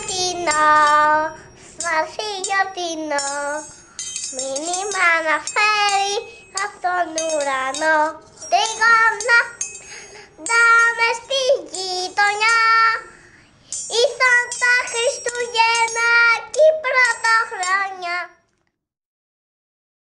Γιορτινό, σπάσει γιορτινό. Μήνυμα να φέρει απ' τον ουρανό. Τρίγωνα, δάμε στη γειτονιά.